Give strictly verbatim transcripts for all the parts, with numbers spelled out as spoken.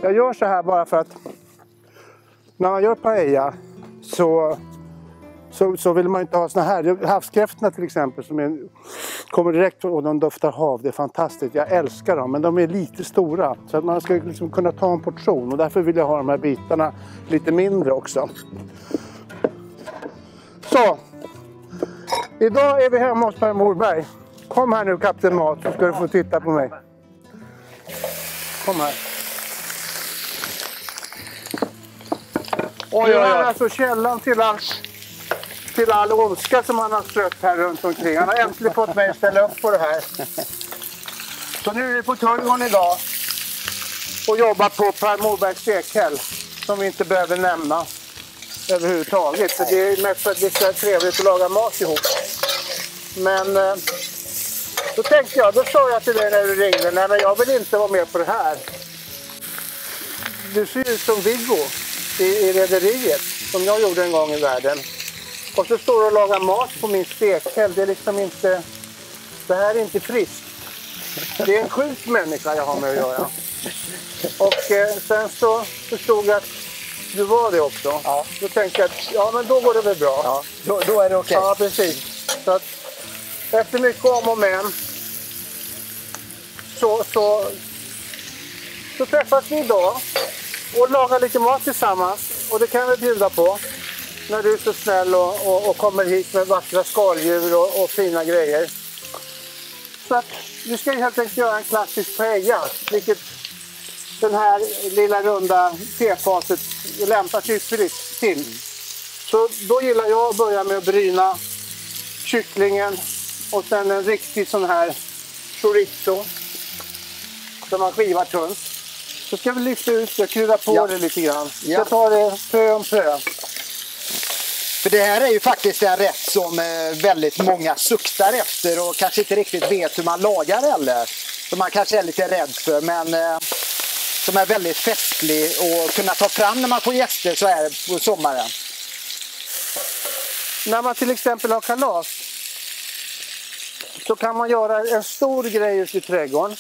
Jag gör så här bara för att när man gör paella så, så, så vill man inte ha såna här. Havskräftorna till exempel som är, kommer direkt och de doftar hav. Det är fantastiskt. Jag älskar dem, men de är lite stora. Så att man ska liksom kunna ta en portion och därför vill jag ha de här bitarna lite mindre också. Så, idag är vi hemma hos Per Morberg. Kom här nu, Kapten Mat, så ska du få titta på mig. Kom här. Oj, oj, oj. Det är alltså källan till all, till all ondska som han har strött här runt omkring. Han har äntligen fått mig att ställa upp på det här. Så nu är vi på Tullgården idag och jobbar på Per Morbergs stekhäll som vi inte behöver nämna överhuvudtaget. För det är mest för att det är trevligt att laga mat ihop. Men eh, då tänkte jag, då sa jag till dig när du ringde, nej men jag vill inte vara med på det här. Du ser ut som Viggo i, i rederiet som jag gjorde en gång i världen. Och så står du och lagar mat på min stekhäll. Det är liksom inte, det här är inte friskt. Det är en sjuk människa jag har med att göra. Och eh, sen så förstod jag att du var det också. Ja. Då tänkte jag att ja, men då går det väl bra. Ja, då, då är det okej. Okay. Ja, precis. Så att efter mycket om och men så, så, så träffas vi idag och lagar lite mat tillsammans. Och det kan vi bjuda på när du är så snäll och, och, och kommer hit med vackra skaldjur och, och fina grejer. Så att vi ska helt enkelt göra en klassisk paella, vilket den här lilla runda tefatet lämpar sig ytterligt till. Så då gillar jag att börja med att bryna kycklingen och sen en riktig sån här chorizo som man skivar tunt. Så ska vi lyfta ut det och krydda på ja. det lite grann. Ja. Jag tar det pö om pö. För det här är ju faktiskt en rätt som väldigt många suktar efter och kanske inte riktigt vet hur man lagar heller. Som man kanske är lite rädd för, men eh, som är väldigt festlig och kunna ta fram när man får gäster så här på sommaren. När man till exempel har kalas så kan man göra en stor grej ute i trädgården.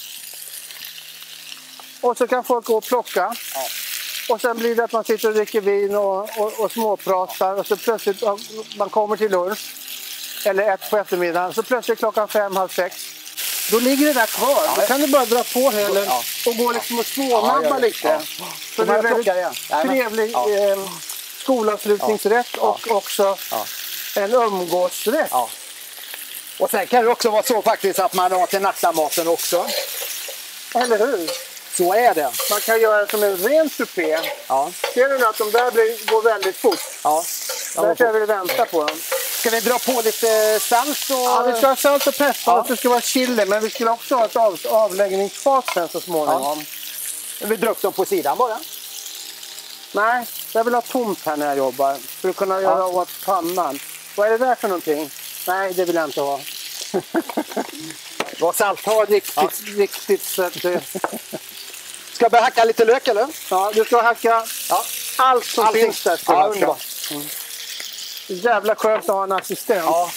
Och så kan folk gå och plocka. Ja. Och sen blir det att man sitter och dricker vin och, och, och småpratar. Och så plötsligt man kommer till lunch. Eller ett på eftermiddagen. Så plötsligt klockan fem, halv sex. Då ligger det där kvar. Ja. Då kan du bara dra på hälen ja. och gå liksom och smånabba ja, lite. Ja. Så det är en väldigt trevlig ja. eh, skolavslutningsrätt ja. och också ja. en umgåsrätt. Ja. Och sen kan det också vara så faktiskt att man har till nattamaten också. Eller hur? Så är det. Man kan göra det som en ren supé. Ja. Ser du att de där blir, går väldigt fort? Ja. Där kan vi vänta på dem. Ska vi dra på lite salt? Och... Ja, vi ska ha salt och peppar ja. och det ska vara chili. Men vi skulle också ha ett av, avläggningsfat sen så småningom. Ja. Vi drar upp dem på sidan bara. Nej, jag vill ha tomt här när jag jobbar. För att kunna ja. göra åt pannan. Vad är det där för någonting? Nej, det vill jag inte ha. Vad salt har riktigt, ja. riktigt så att det... Ska jag börja hacka lite lök eller? Ja, du ska hacka ja. allt som Allting. finns där. Ja, underbart. Mm. Jävla skönt att ha en assistent. Ja.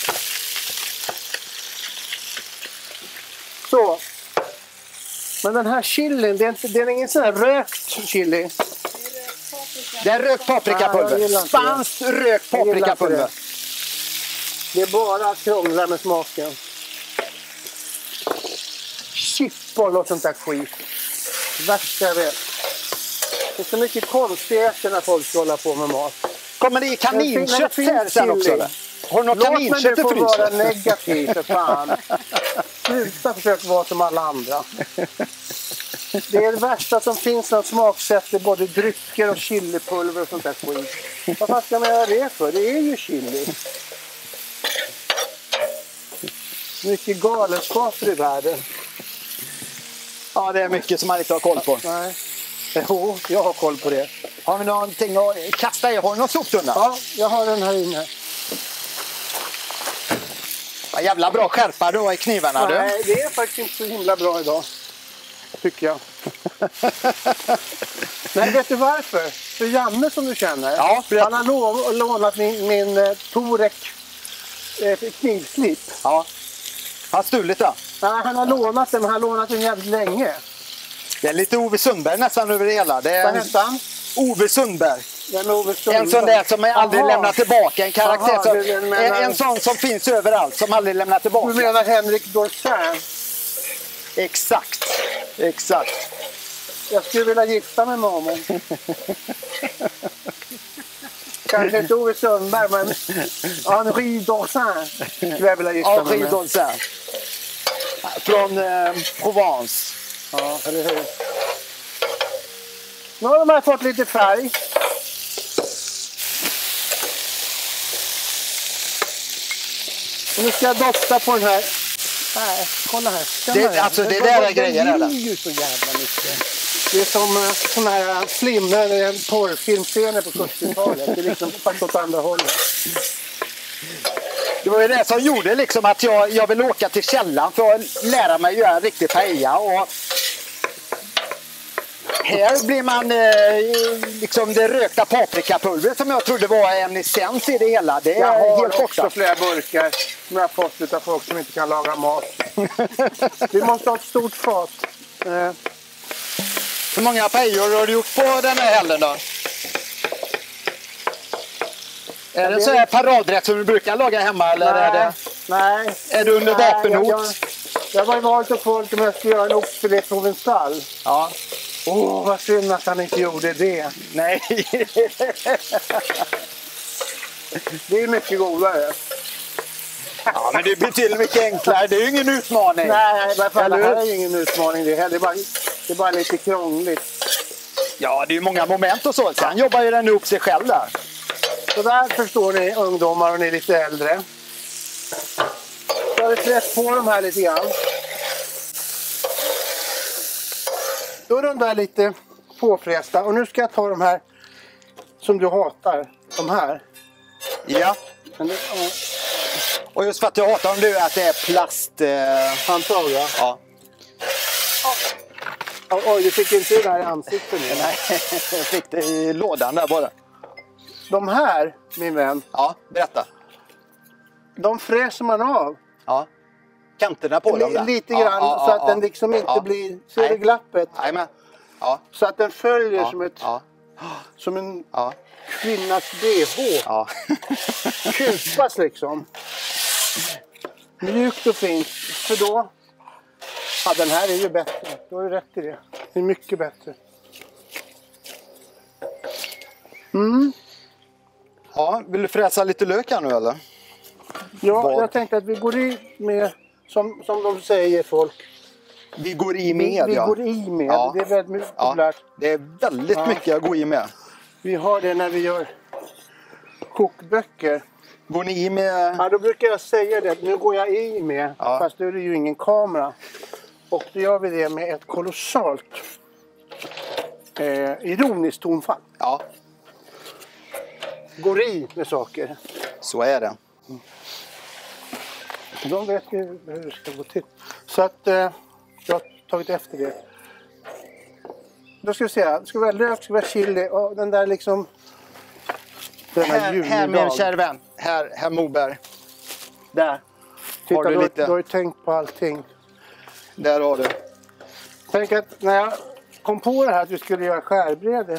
Så. Men den här chilin, det är, inte, det är ingen sån här rökt chili. Det är rökt paprikapulver. Spanskt rökt paprikapulver. Det är bara att krångla med smaken. Chipboll och sånt där skit. Värsta jag vet. Det är så mycket konstigheter när folk ska hålla på med mat. Kommer det i kaninkött här sen också? Eller? Har du något kaninkött i frysen? Låt mig få vara negativ för fan. Sluta försöka vara som alla andra. Det är det värsta som finns när smaksätter både drycker och chilipulver och sånt där skit. Vad fan ska man göra det för? Det är ju chili. Mycket galenskaper i världen. Ja, det är mycket som man inte har koll på. Nej. Jo, jag har koll på det. Har vi någonting att kasta i? Har du någon soptunna? Ja, jag har den här inne. Ja, jävla bra skärpa då i knivarna. Nej, du. det är faktiskt inte så himla bra idag. Tycker jag. Men vet du varför? För Janne som du känner. Ja, han har lov, lånat min, min uh, Torek uh, knivslip. Ja. Han har stulit den? Nej, han har lånat den, men han har lånat den jävligt länge. Det är lite Ove Sundberg nästan över det hela. Det är Vad hette han? Ove Sundberg. Ove Sundberg. En sån där som aldrig Aha. lämnar tillbaka. En karaktär Aha, som, du menar- en, en sån som finns överallt, som aldrig lämnar tillbaka. Du menar Henrik Dorsin? Exakt. Exakt. Jag skulle vilja gifta mig med honom. Kanske inte Ove Sundberg, men Henri Dorsin skulle jag vilja gifta mig Henri med. Dorsin. Från eh, Provence. Ja, eller hur? Nu har de här fått lite färg. Och nu ska jag dofta på den här. Nej, kolla här. Känn Det- här. alltså, det Den- där är den grejer, eller? ger ju så jävla mycket. Det är som uh, sån här flimmer, en porrfilmscener på sjuttiotalet. Det är liksom fast åt andra hållet. Det var ju det som gjorde liksom att jag, jag ville åka till källan för att lära mig göra en riktig paella. Och här blir man eh, liksom det rökta paprikapulvret som jag trodde var en essens i det hela. Det är Jag har helt också borta. flera burkar som jag har fått av folk som inte kan laga mat. Vi måste ha ett stort fat. Eh, Hur många paellor har du gjort på den här helgen då? Är det det- så här paradrätt som du brukar laga hemma eller är det? nej. Är du under Nej, vapenhot? Jag, jag, jag var i valet och folk om jag skulle göra en oxfilé provençal. Ja. Åh, oh, vad synd att han inte gjorde det. Nej. Det är mycket godare. Ja, men det blir till mycket enklare. Det är ju ingen utmaning. Nej, vad fan, det Eller här hur? är ingen utmaning. Det, här. det, är bara, det är bara lite krångligt. Ja, det är ju många moment och så. Sen jobbar ju den upp sig själv där. Så där förstår ni ungdomar och ni är lite äldre. Så har vi trätt på de här lite grann. Då är de där lite påfrästa. Och nu ska jag ta de här som du hatar. De här. Ja. Men det, ja, Och just för att jag hatar om du att det är plast... Eh... handtag, ja. Ja. Oj, du fick inte det där i ansiktet nu. Nej, jag fick det i lådan där bara. De här, min vän, Ja, berätta. de fräser man av. Ja. Kanterna på dem där. Lite Ja, grann ja, så ja, att ja. den liksom inte Ja. blir... Ser Nej. du glappet? Nej, men. Ja. Så att den följer Ja. som, ett, Ja. som en Ja. kvinnas bh. Ja. Kupas liksom. Mjukt och fint. För då... Ja, den här är ju bättre. Du har ju rätt i det. Det är mycket bättre. Mm. Ja, vill du fräsa lite lök här nu eller? Ja, Vad? jag tänkte att vi går i med... Som, som de säger folk. Vi går i Vi, med, vi ja. går i med. Ja. Det är väldigt Ja, populärt. det är väldigt Ja. mycket att gå i med. Vi har det när vi gör kokböcker. Går ni i med... Ja, då brukar jag säga det. Nu går jag i med. Ja. Fast då är det ju ingen kamera. Och då gör vi det med ett kolossalt eh, ironiskt tonfall. Ja, Går i med saker. så är det. De vet ju hur det ska gå till. Så att eh, jag har tagit efter det. Då ska vi se. Det ska vara lök, det ska vara chili och den där liksom... Den här, Här, här min julidag. kära vän. Här, herr Moberg. Där. Titta, Har du du, lite- du har ju tänkt på allting. Där har du. Tänk att när jag kom på det här att vi skulle göra skärbrädor.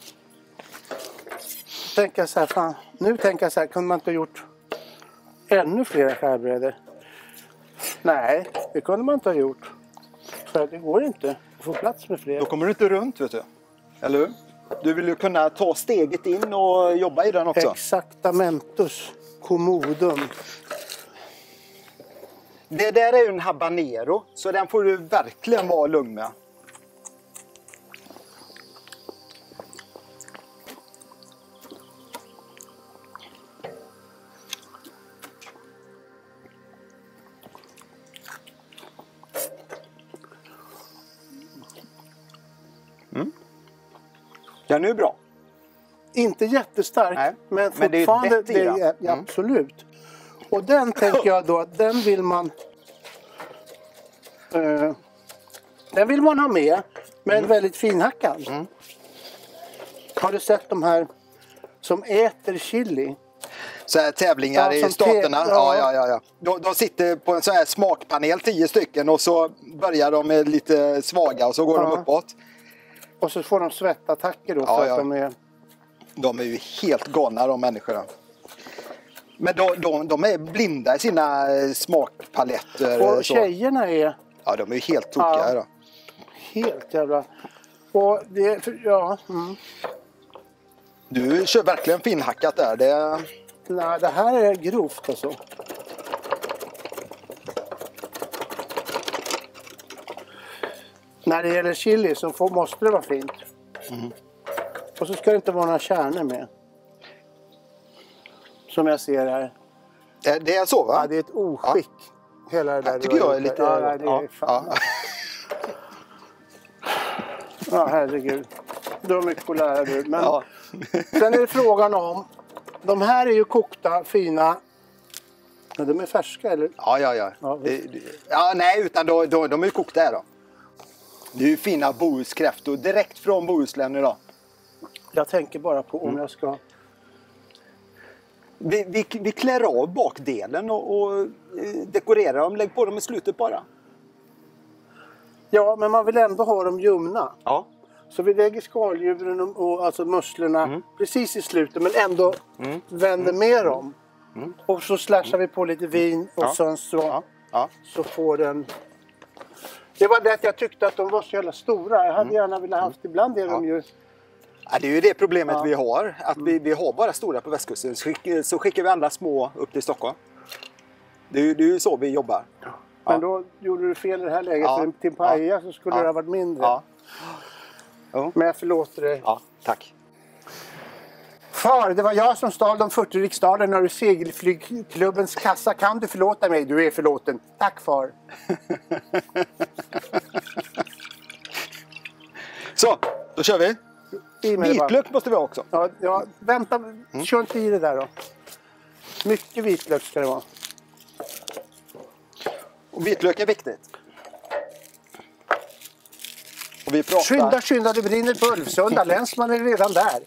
Tänker jag så här, fan. Nu tänker jag så här, kunde man inte ha gjort ännu fler skärbrädor? Nej, det kunde man inte ha gjort. För det går inte att få plats med fler. Då kommer du inte runt, vet du. Eller hur? Du vill ju kunna ta steget in och jobba i den också. Exactamentus commodum. Det där är ju en habanero, så den får du verkligen vara lugn med. Mm. Den är ju bra. Inte jättestark, Nej, men men det är fortfarande... bättre i den. är, ja, Mm. absolut. Och den tänker jag då att den vill man... Eh, den vill man ha med, men Mm. väldigt finhackad. Har du sett de här som äter chili? så här tävlingar Ja, i staterna. te- Ja, ja. ja, ja, ja. De, de sitter på en sån här smakpanel, tio stycken, och så börjar de med lite svaga och så går Ja. de uppåt. Och så får de svettattacker då för Ja, att ja. de är... De är ju helt galna, de människorna. Men de, de, de är blinda i sina eh, smakpaletter. Och så. tjejerna är Ja, de är ju helt tokiga. Ja. Då. helt jävla... Och det... för- Ja. Mm. Du kör verkligen finhackat där. Det... Nej, det här är grovt alltså. När det gäller chili så får, måste det vara fint. Mm. Och så ska det inte vara några kärnor med. Som jag ser här. Det, det är så, va? Ja, det är ett oskick. Hela det där Jag du tycker har jag är gjort lite... där. Ja, nej, det är ja, fan. ja. Ja, herregud. Du har mycket att lära du. Men Ja. sen är det frågan om... De här är ju kokta, fina. Men de är färska, eller? Ja, ja, ja. Ja, Det, det, ja nej, utan då, då, de är ju kokta här då. Det är ju fina bohuskräftor direkt från Bohuslän idag. Jag tänker bara på om Mm. jag ska... Vi, vi, vi klär av bakdelen och, och eh, dekorerar dem. Lägg på dem i slutet bara. Ja, men man vill ändå ha dem ljumna. Ja. Så vi lägger skaldjuren och, och alltså musslorna Mm. precis i slutet, men ändå Mm. vänder med dem. Mm. Och så slashar vi på lite vin och Ja. sen så, Ja. Ja. så får den... Det var det att jag tyckte att de var så jävla stora. Jag hade Mm. gärna velat haft, ibland är de ju... Ja, det är ju det problemet Ja. vi har. Att vi, vi har bara stora på västkusten. Så, skick, så skickar vi andra små upp till Stockholm. Det är ju det är ju så vi jobbar. Men Ja. då gjorde du fel i det här läget. Ja. För till paella Ja. så skulle Ja. det ha varit mindre. Ja. Ja. Men jag förlåter dig. Ja, tack. Far, det var jag som stal de fyrtio riksdalerna ur segelflygklubbens kassa. Kan du förlåta mig? Du är förlåten. Tack, far. Så, då kör vi. I med det bara. Vitlök måste vi ha också. Ja, ja, vänta. Mm. Kör inte i det där då. Mycket vitlök ska det vara. Och vitlök är viktigt. Och vi pratar... Skynda, skynda, det brinner på Ulvsunda. Länsman är redan där.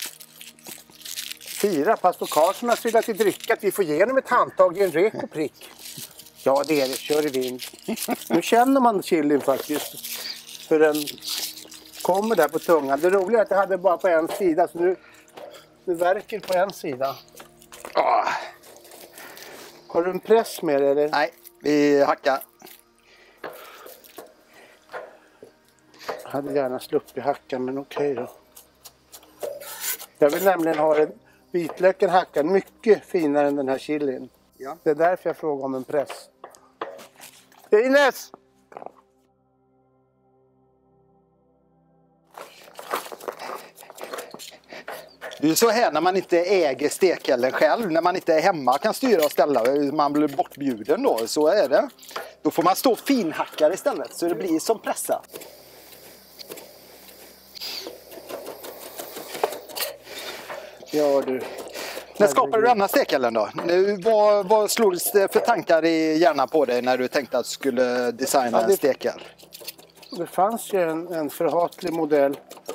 Fyra, pastor Karlsson har trillat i dryckat. Vi får igenom ett handtag i en rek och prick. Ja, det är det. Kör i vind. Nu känner man chilin faktiskt. För den kommer där på tungan. Det roliga är att jag hade bara på en sida. Så nu, nu verkar på en sida. Ah. Har du en press med dig, eller? Nej, vi hackar. Jag hade gärna sluppit hacka, men okej då. Jag vill nämligen ha en vitlöken hackad mycket finare än den här chilin. Ja. Det är därför jag frågar om en press. Ines! Det är så här när man inte äger stekelden själv, när man inte är hemma kan styra och ställa, man blir bortbjuden då, så är det. Då får man stå finhackare istället så det blir som pressa. Ja du. När skapade du denna stekelden då? Nu, vad, vad slogs det för tankar i hjärnan på dig när du tänkte att du skulle designa Ja, det- en stekel? Det fanns ju en, en förhatlig modell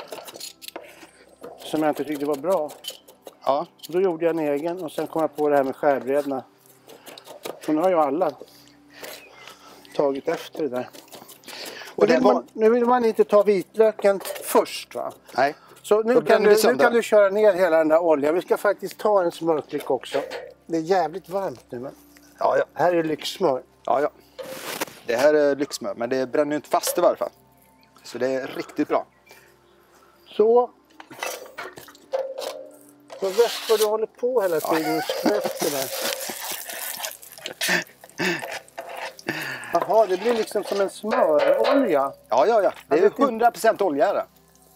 som jag inte tyckte var bra. Ja. Då gjorde jag en egen och sen kom jag på det här med skärbrädorna. Och nu har ju alla tagit efter det där. Och Och det vill var... man, nu vill man inte ta vitlöken först, va? Nej. Så nu Då kan, bränner du, vi nu sönder. kan du köra ner hela den där oljan. Vi ska faktiskt ta en smörklick också. Det är jävligt varmt nu, men Ja, ja. här är lyxsmör. Ja, ja. Det här är lyxsmör, men det bränner ju inte fast i varje fall. Så det är riktigt bra. Så. Så vet vad du håller på hela tiden. Skräfter där. Jaha, det blir liksom som en smörolja. Ja, ja, ja. Det är Jag vet inte. hundra procent olja här.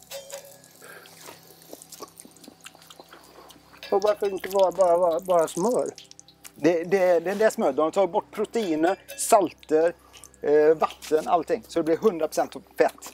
Och varför inte bara, bara, bara, bara smör? Det, det, det är det smör. De har tagit bort proteiner, salter, eh, vatten, allting. Så det blir hundra procent fett.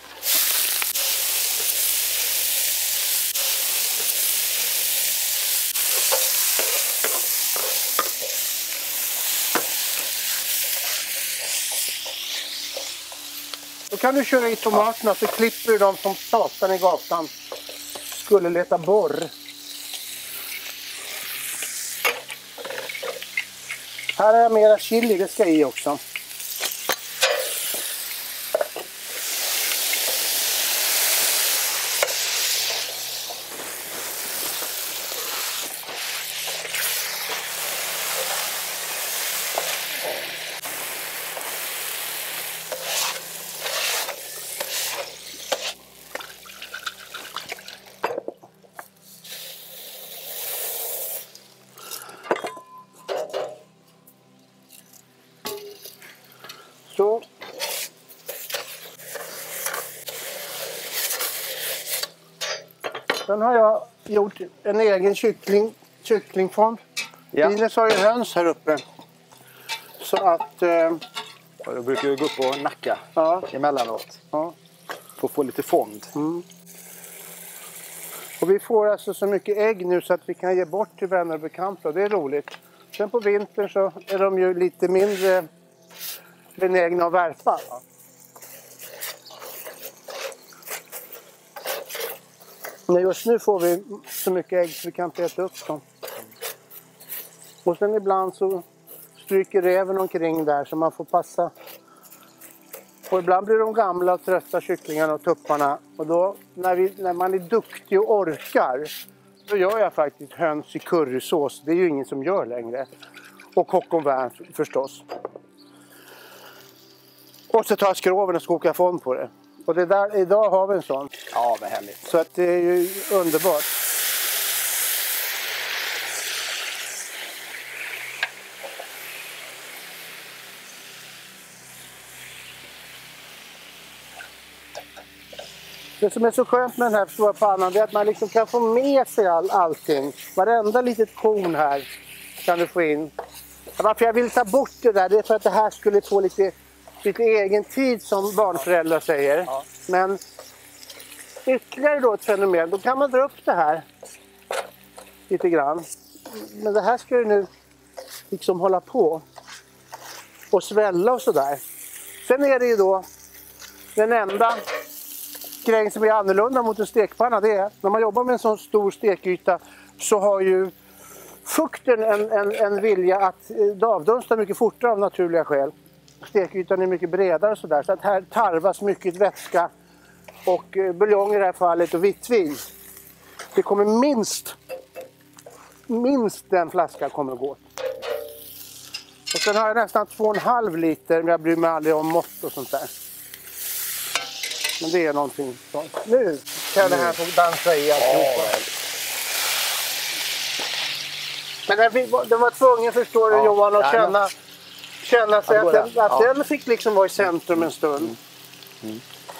Då kan du köra i tomaterna så klipper du dem som satan i gatan skulle leta borr. Här är mera chili, det ska i också. Så. Sen har jag gjort en egen kyckling, kycklingfond. Ja. Ines har ju höns här uppe. Så att... Eh, och då brukar vi gå upp och nacka ja. emellanåt. Ja. För att få lite fond. Mm. Och vi får alltså så mycket ägg nu så att vi kan ge bort till vänner och bekanta. Det är roligt. Sen på vintern så är de ju lite mindre benägna att värpa. Men just nu får vi så mycket ägg så vi kan inte äta upp dem. Och sen ibland så stryker räven omkring där så man får passa. Och ibland blir de gamla och trötta, kycklingarna och tupparna. Och då när, vi, när man är duktig och orkar, då gör jag faktiskt höns i currysås. Det är ju ingen som gör längre. Och coq au vin förstås. Och så tar jag skroven och kokar fond på det. Och det där, idag har vi en sån. Ja, vad härligt. Så att det är ju underbart. Det som är så skönt med den här stora pannan är att man liksom kan få med sig all, allting. Varenda litet korn här kan du få in. Varför jag vill ta bort det där, det är för att det här skulle få lite, lite egen tid som barnföräldrar säger. Ja. Men ytterligare då ett fenomen, då kan man dra upp det här lite grann. Men det här ska ju nu liksom hålla på och svälla och sådär. Sen är det ju då den enda grejen som är annorlunda mot en stekpanna, det är när man jobbar med en sån stor stekyta så har ju fukten en, en, en vilja att avdunsta mycket fortare av naturliga skäl. Stekytan är mycket bredare och sådär, så att här tarvas mycket vätska och buljong i det här fallet och vitt vin. Det kommer minst minst den flaskan kommer att gå. Och sen har jag nästan två och en halv liter, men jag bryr mig aldrig om mått och sånt där. Men det är någonting sånt. Nu kan det här få dansa i alltihopa. Ja. Men den, den var tvungen, förstår du, ja, Johan, att känna, känna sig att, den, att ja. den fick liksom vara i centrum en stund. Mm. Mm.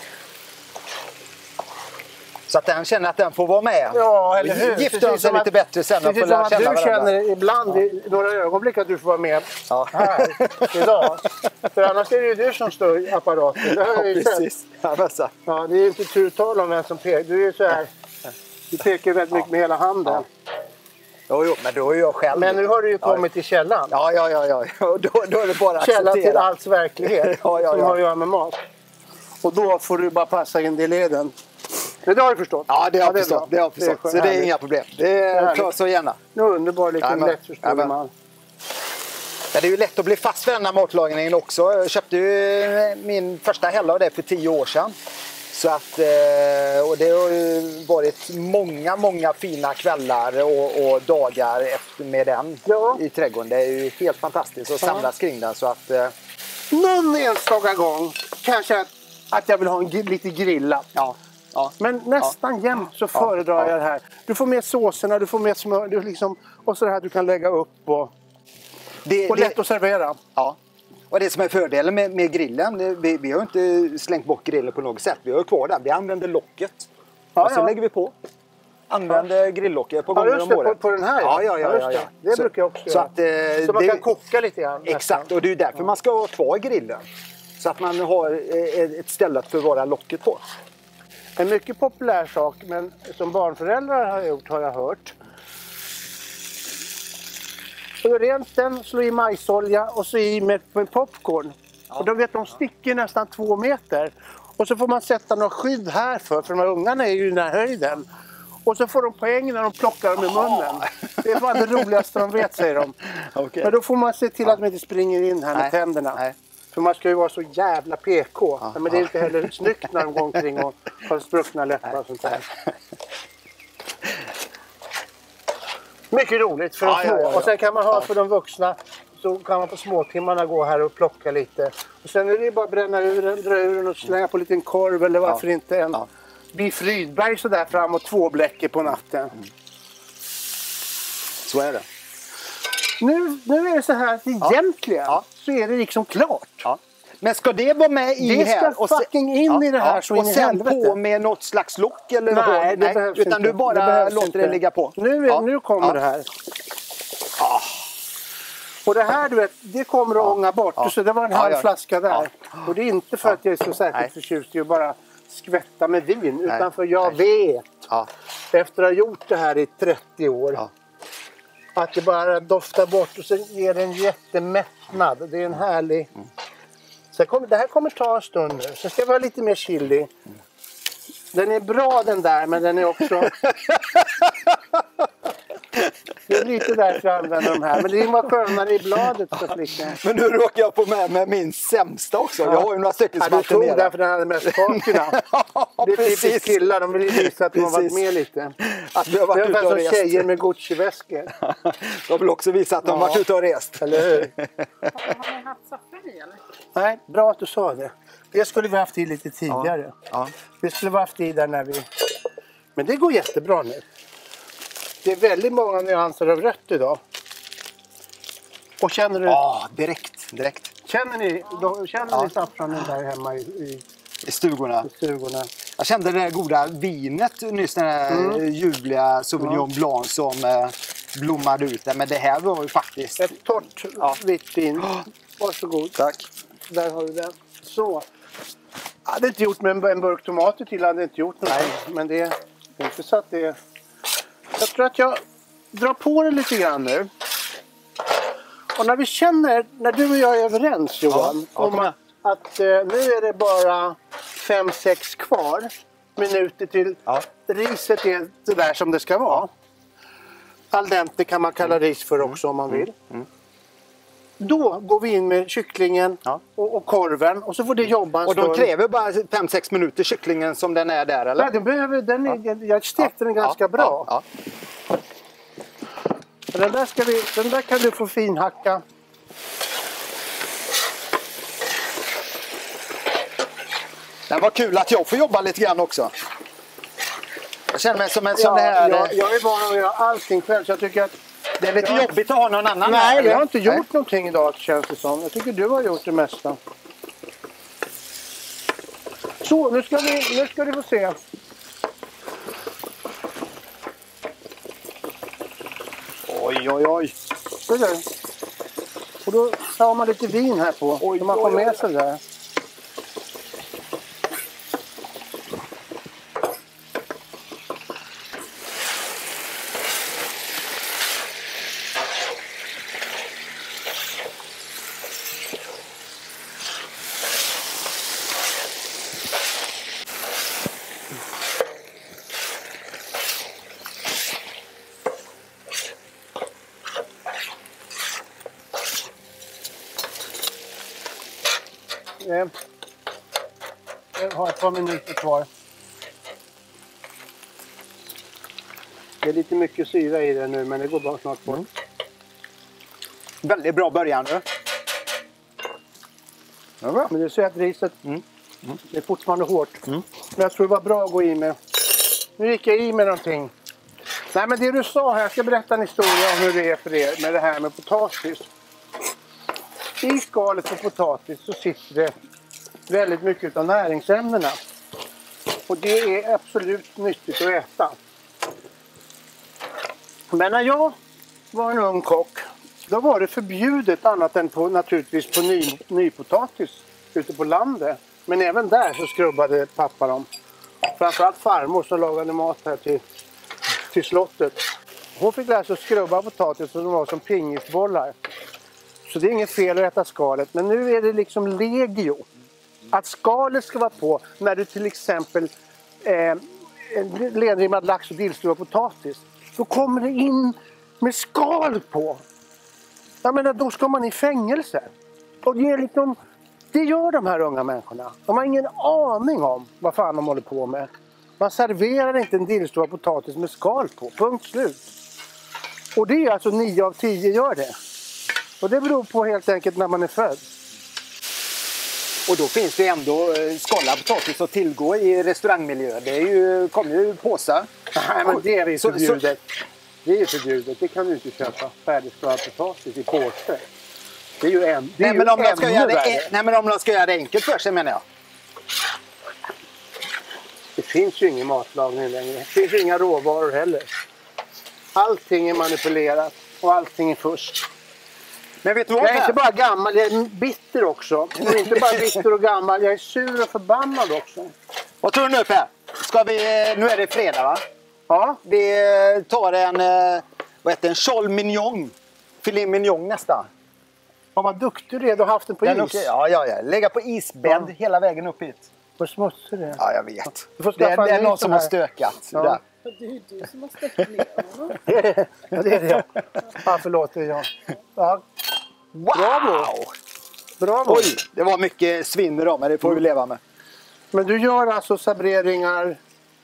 Så att den känner att den får vara med. Ja, eller hur? Gifter sig lite bättre sen. Precis som att du varandra. Känner ibland ja. i några ögonblick att du får vara med ja. här idag. För annars är det ju du som står i apparaten. Det har ja, precis. Ja, ja, det är ju inte turtal om vem som pekar. Du är ju så här. Du pekar väldigt mycket ja. med hela handen. Ja. Jo, jo, men då är jag själv. Men nu har du ju kommit ja. till källan. Ja, ja, ja. ja. Och då, då är det bara att källan till alls verklighet. ja, ja, som ja. har att göra med mat. Och då får du bara passa in det i leden. Det har du förstått. Ja, det har jag ja, förstått. Det har jag förstått. Det så det är inga problem. Det är klart så gärna. Nu underbar, lite ja, lättförståelig ja, man. Ja, det är ju lätt att bli fast för den här matlagningen också. Jag köpte ju min första hälla av det för tio år sedan. Så att, och det har ju varit många, många fina kvällar och, och dagar efter med den ja. i trädgården. Det är ju helt fantastiskt att samlas kring den. Så att, någon enstaka gång kanske att, att jag vill ha en lite grilla. Ja. Ja. Men nästan ja. jämt så föredrar ja. jag det här. Du får med såserna, du får med smör, du liksom, och så det här du kan lägga upp och, det, och lätt det, att servera. Ja. Och det som är fördelen med, med grillen, det, vi, vi har inte slängt bort grillen på något sätt. Vi har kvar den, vi använder locket. Ja, och så ja. lägger vi på. Använder ja. grilllocket på gånger ja, om året. På, på den här? Ja, ja, ja. ja, ja. Det, det så, brukar jag också så, att, eh, så man det, kan koka lite grann. Exakt, nästan. Och det är därför ja. man ska ha kvar grillen. Så att man har ett ställe att förvara locket på. En mycket populär sak, men som barnföräldrar har gjort har jag hört. Så rent den, slå i majsolja och så i med, med popcorn. Ja. Och då vet de sticker nästan två meter. Och så får man sätta något skydd här för, för de här ungarna är ju i den här höjden. Och så får de poäng när de plockar dem i munnen. Det är bara det roligaste de vet, säger de. Okay. Men då får man se till att de inte springer in här med Nej. tänderna. Nej. För man ska ju vara så jävla P K. Ja. Men det är inte heller snyggt när de går omkring och har spruckna läppar och sånt där. Mycket roligt för de Ja, små. ja, ja, ja. Och sen kan man ha Ja. för de vuxna. Så kan man på småtimmarna gå här och plocka lite. Och sen är det ju bara att bränna ur den, dra ur den och slänga på en liten korv. Eller varför Ja. inte en Ja. Biff Rydberg sådär framåt två bläcker på natten. Mm. Så är det. Nu, nu är det så här att egentligen Ja. så är det liksom klart. Ja. Men ska det vara med i Det ska här? Och fucking in i det här så och in i sen helvete. på med något slags lock eller Nej, vad? det behövs utan inte. du bara Det behövs låter inte. det ligga på. Nu, är, Ja. nu kommer Ja. det här. Ah. Och det här, du vet, det kommer att Ja. ånga bort. Ja. Så det var en Ja, halv ja. flaska där. Ja. Och det är inte för Ja. att jag är så särskilt Nej. förtjust i att bara skvätta med vin. Nej. Utan för jag Nej. vet, Ja. efter att ha gjort det här i trettio år, Ja. att det bara doftar bort och sen ger det en jättemättnad. Det är en härlig... Mm. Så kommer, det här kommer ta en stund nu. Sen ska vi ha lite mer chili. Den är bra den där, men den är också... Det är lite därför jag använder de här. Men det är bara skönare i bladet för flickan. Men nu råkar jag på med, med min sämsta också. Jag har ju några stycken Ja, som du tog alternerar. den för den hade mest kakorna. Ja, Det är precis. typiskt killar, de vill ju visa att de har varit Precis. med lite. Att vi har Det varit är ute och ungefär som rest. tjejer med Gucci-väskor. De vill också visa att de har Ja. varit ute och rest. Eller hur? Har ni haft saffran i eller? Nej, bra att du sa det. Det skulle vi haft i lite tidigare. Ja. Det skulle vi haft i där när vi... Men det går jättebra nu. Det är väldigt många nyanser av rött idag. Och känner du... Ja, direkt. direkt. Känner ni, då, känner Ja. ni saffranen där hemma i, i, I stugorna. i stugorna? Jag kände det där goda vinet nyss, den här Mm. ljuvliga Sauvignon Blanc som eh, blommade ut där. Men det här var ju faktiskt... Ett torrt Ja. vitt vin. Varsågod. Tack. Där har du den. Så. Jag hade inte gjort med en, en burk tomater till. Jag hade inte gjort någonting. Men det är inte så att det är... Jag tror att jag drar på det lite grann nu. Och när vi känner, när du och jag är överens Johan, Ja, ja, om kom igen. att, att eh, nu är det bara fem sex kvar minuter till Ja. riset är det där som det ska vara. Al dente kan man kalla ris för också om man vill. Mm. Då går vi in med kycklingen Ja. och, och korven och så får det jobba en Och de stund. kräver bara fem sex minuter kycklingen som den är där, eller? Nej, den behöver, den är, Jag stekte den ganska Ja, bra. Ja, Och Den, där ska vi, den där kan du få finhacka. Det var kul att jag får jobba lite grann också. Jag känner mig som en sån Ja, här... jag, jag är van att göra allting själv så jag tycker att... Det är lite jag- jobbigt att ha någon annan Nej, här, jag har inte eller? gjort någonting idag känns det som. Jag tycker du har gjort det mesta. Så, nu ska, vi, nu ska du få se. Oj, oj, oj. Så där. Och då tar man lite vin här på. Oj, så man får oj, oj. med sig där. Eh, Jag har ett par minuter kvar. Det är lite mycket syra i det nu men det går bara snart bort. Mm. Väldigt bra början nu. Ja, bra. Men du ser att riset Mm. det är fortfarande hårt. Mm. Men jag tror det var bra att gå i med. Nu gick jag i med någonting. Nej men det du sa här, jag ska berätta en historia om hur det är för er med det här med potatis. I skalet på potatis så sitter det väldigt mycket av näringsämnena. Och det är absolut nyttigt att äta. Men när jag var en ung kock, då var det förbjudet annat än på, naturligtvis på ny, nypotatis ute på landet. Men även där så skrubbade pappa dem. Framförallt farmor som lagade mat här till, till slottet. Hon fick lära sig att skrubba potatis så de var som pingisbollar. Så det är inget fel att äta skalet. Men nu är det liksom legio. Att skalet ska vara på när du till exempel eh, lenrimmad lax och dillstuvad potatis. Då kommer det in med skal på. Jag menar, då ska man i fängelse. Och det, är liksom, det gör de här unga människorna. De har ingen aning om vad fan de håller på med. Man serverar inte en dillstuvad potatis med skal på. Punkt slut. Och det är alltså nio av tio gör det. Och det beror på helt enkelt när man är född. Och då finns det ändå skalad potatis att tillgå i restaurangmiljö. Det är ju, kommer ju påsar. Nej, men det är ju Så- förbjudet. Det är ju förbjudet. Det kan du inte köpa. Färdigskalad potatis i påse. Det är ju en. Det är Nej, ju men om de ska ännu göra det, värre. nej, men om de ska göra det enkelt för sig, menar jag. Det finns ju ingen matlagning längre. Det finns ju inga råvaror heller. Allting är manipulerat och allting är fusk. Men vet du vad? Jag är inte bara gammal, jag är bitter också. Jag är inte bara bitter och gammal, jag är sur och förbannad också. Vad tror du nu, Per? Ska vi, nu är det fredag, va? Ja, Vi tar en, eh, vad heter en chol mignon. Filet mignon nästan. ja, vad duktig du är, du har haft den på Den is. okej. Ja, ja, ja. Lägga på isbädd Ja. hela vägen upp hit. Vad smutsig det är. Ja, jag vet. Du får Det är, skaffa det en är ny någon sån som har här. stökat. Ja. Där. För det är ju du som har stött ner honom. Ja, det är det. Ja, förlåt, det är jag. Ja, Wow! Bravo. bravo. Oj, det var mycket svinn idag, men det får vi leva med. Men du gör alltså sabreringar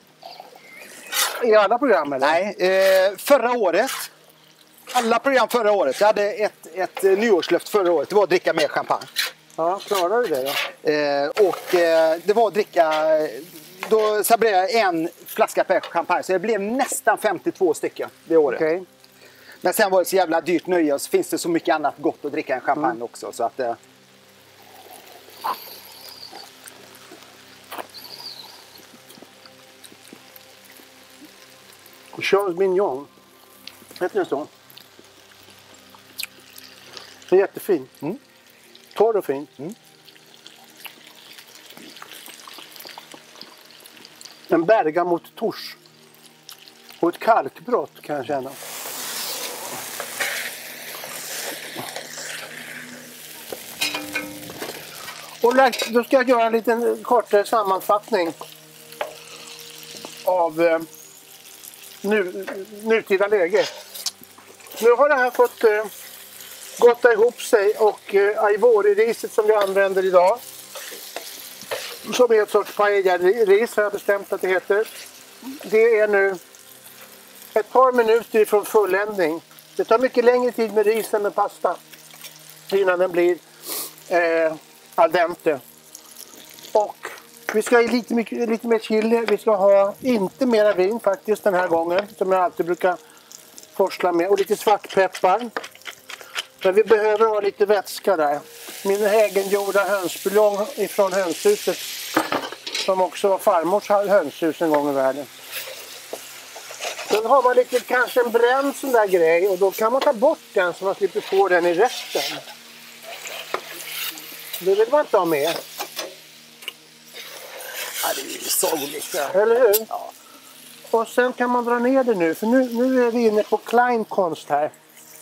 i alla program, eller? Nej, eh, förra året. Alla program förra året. Jag hade ett, ett eh, nyårslöft förra året. Det var att dricka mer champagne. Ja, klarar du det då? Eh, och eh, det var att dricka... Då sabrerade jag en flaska per champagne. Så det blev nästan femtiotvå stycken det året. Okej. Men sen var det så jävla dyrt nöje. Och så finns det så mycket annat gott att dricka än champagne Mm. också. Så att... Eh, Charles Mignon. Heter den så? Den är jättefin. Mm. Torr och fin. Mm. En berga mot tors. Och ett kalkbrott kan jag känna. Och lagt- då ska jag göra en liten kortare sammanfattning av eh, nu, nutida läge. Nu har det här fått eh, gotta ihop sig och eh, Aivori-riset som vi använder idag, som är ett sorts paella-ris har jag bestämt att det heter. Det är nu ett par minuter ifrån fulländning. Det tar mycket längre tid med ris än med pasta innan den blir eh, al dente. Och vi ska ha lite, mycket, lite mer chili. Vi ska ha inte mera vin faktiskt den här gången, som jag alltid brukar forsla med. Och lite svartpeppar. Men vi behöver ha lite vätska där. Min egengjorda hönsbuljong ifrån hönshuset, som också var farmors hönshus en gång i världen. Sen har man lite, kanske en bränd sån där grej, och då kan man ta bort den så man slipper få den i resten. Det vill man inte ha med. ja, det är ju sorgligt. Eller hur? Ja. Och sen kan man dra ner det nu, för nu, nu är vi inne på kleinkonst här.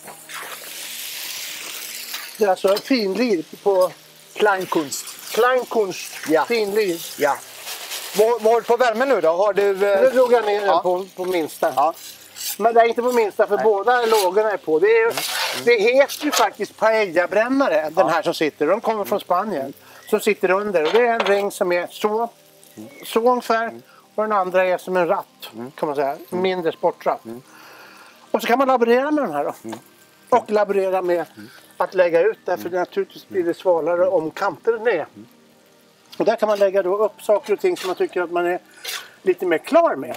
Det är alltså finlir på Kleinkunst. kleinkonst, Ja. finlir. Ja. Var, var på värmen nu då? Har du... Eh... Nu drog jag ner den Ja. på, på minsta. Ja. Men det är inte på minsta, för båda lågorna är på. Det, är, det heter ju faktiskt paella-brännare, den här som sitter. De kommer från Spanien. Som sitter under. Och det är en ring som är så, så ungefär. Och den andra är som en ratt, kan man säga. En mindre sportratt. Och så kan man laborera med den här då. Och laborera med att lägga ut där. För naturligtvis blir det svalare om kanten är. Och där kan man lägga då upp saker och ting som man tycker att man är lite mer klar med.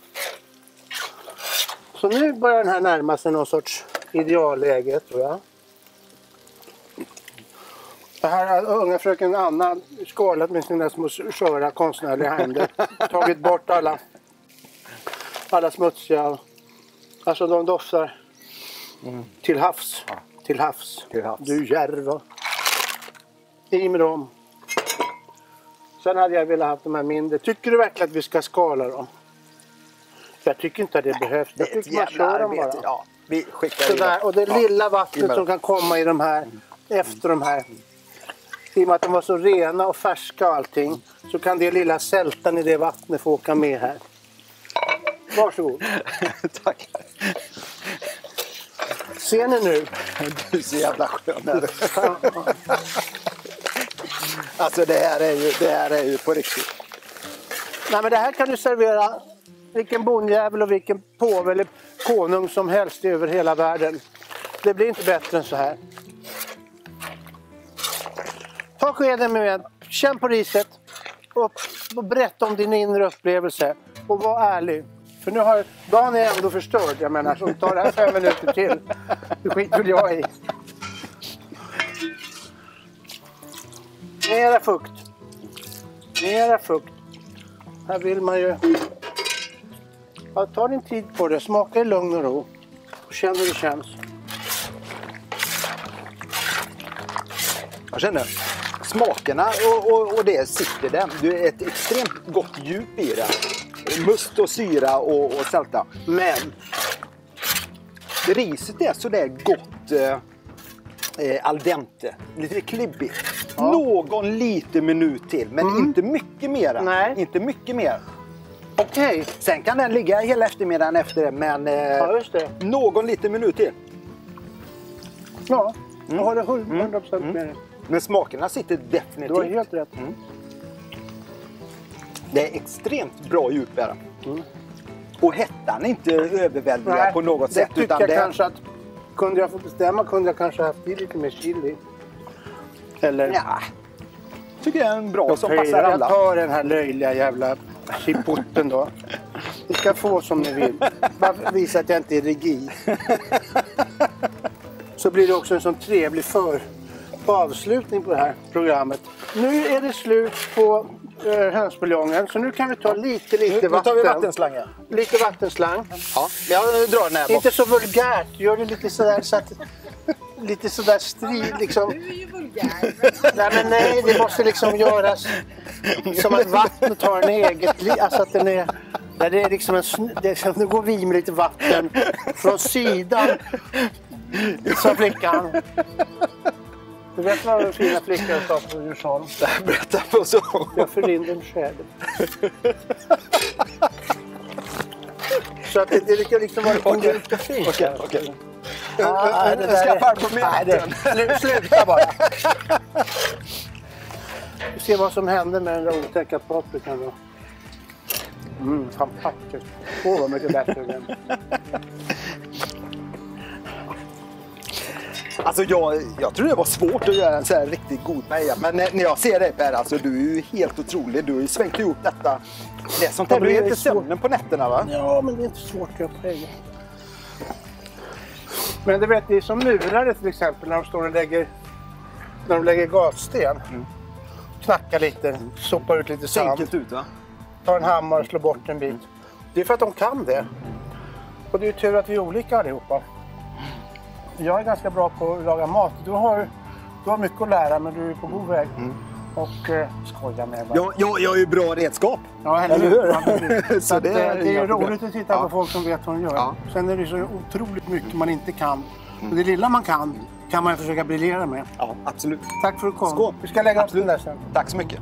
Så nu börjar den här närma sig någon sorts idealläge, tror jag. Det här har unga fröken Anna skalat med sina små sköra konstnärliga händer. Tagit bort alla, alla smutsiga. Alltså de doftar Mm. till havs. Ja. Till havs. Till havs. Du järva. I med dem. Sen hade jag velat ha de här mindre. Tycker du verkligen att vi ska skala dem? Jag tycker inte att det behövs. Det Jag är ett tycker man jävla kör dem bara. arbete. Ja, vi skickar Sådär. Och det Ja. lilla vattnet Himmel. som kan komma i de här, efter de här. I och med att de var så rena och färska och allting, så kan det lilla sältan i det vattnet få åka med här. Varsågod. Tack. Ser ni nu? Du är så jävla skön. Alltså det här är ju, det här är ju på riktigt. Nej, men det här kan du servera vilken bondjävel och vilken påve eller konung som helst över hela världen. Det blir inte bättre än så här. Ta skeden med, känn på riset och, och berätta om din inre upplevelse. Och var ärlig. För nu har dagen är ändå förstörd. Jag menar, så tar det här fem minuter till. Det skiter väl jag i. Mera fukt. Mera fukt. Här vill man ju... Ja, ta din tid på det. Smaka i lugn och ro. Och känn hur det känns. Jag känner smakerna och, och, och det sitter där. Det är ett extremt gott djup i det. Must och syra och, och sälta. Men riset är så där gott eh, al dente. Lite klibbigt. Ja. Någon liten minut till, men mm. inte mycket mer. Nej. Inte mycket mer. Okej. Okay. Sen kan den ligga hela eftermiddagen efter det, men eh, ja, just det. Någon liten minut till. Ja, jag mm. har det hundra procent mm. med det. Men smakerna sitter definitivt. Du har helt rätt. Mm. Det är extremt bra djup här. Mm. Och hettan är inte överväldigande på något det sätt. Tycker utan jag det kanske att kunde jag få bestämma kunde jag kanske haft i lite mer chili. Eller? Ja. Tycker jag är en bra jag som passar alla. Jag tar den här löjliga jävla chipotten då. Ni ska få som ni vill. Bara visa att jag inte är rigid. Så blir det också en sån trevlig för avslutning på det här programmet. Nu är det slut på uh, hönsbuljongen, så nu kan vi ta lite, lite nu, vatten. Nu tar vi vattenslangen. Lite vattenslang. Ja, jag drar den här bort. Inte så vulgärt, gör det lite sådär så att lite sådär strid liksom. Du är ju vulgär. Nej men nej, det måste liksom göras som att vattnet har en eget liv. Alltså att den är, där det är liksom en, det, det går vi med lite vatten från sidan. Sa flickan. Du vet vad den fina flickan sa på Djursholm? Berätta på så. Jag förrinder en själ. Så att det, det kan liksom vara en lite fint. Okej, okej. Ja, det jag ska där fara på med det, sluta bara. Vi ser vad som händer med den där otäcka paprikan då. Mm, fantastiskt. Åh, vad mycket bättre den. Alltså jag, jag tror det var svårt att göra en så här riktigt god paella. Men när, när jag ser dig Per, alltså du är ju helt otrolig. Du har ju svängt ihop detta. Det är sånt där du heter sömnen på nätterna va? Ja, men det är inte svårt att göra paella. Men du vet, det är som murare till exempel när de står och lägger, när de lägger gatsten. Mm. Knackar lite, mm. sopar ut lite sand. Enkelt ut va? Tar en hammare och slår bort en bit. Det är för att de kan det. Och det är ju tur att vi är olika allihopa. Jag är ganska bra på att laga mat. Du har, du har mycket att lära, men du är på god väg. Mm. Och eh, skoja med mig. Ja, jag, jag är ju bra redskap. Ja, eller hur? Så det, det är, det är ju roligt att titta ja. på folk som vet vad de gör. Ja. Sen är det så otroligt mycket man inte kan. Och det lilla man kan, kan man försöka briljera med. Ja, absolut. Tack för att du kom. Skål. Vi ska lägga absolut. upp den där sen. Tack så mycket.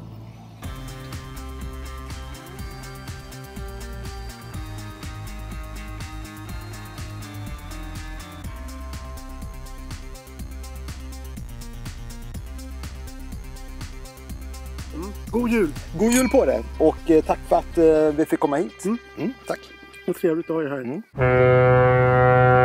Mm. God jul! God jul på dig! Och eh, tack för att eh, vi fick komma hit. Mm. Mm, tack! Och trevligt att ha er här. Mm.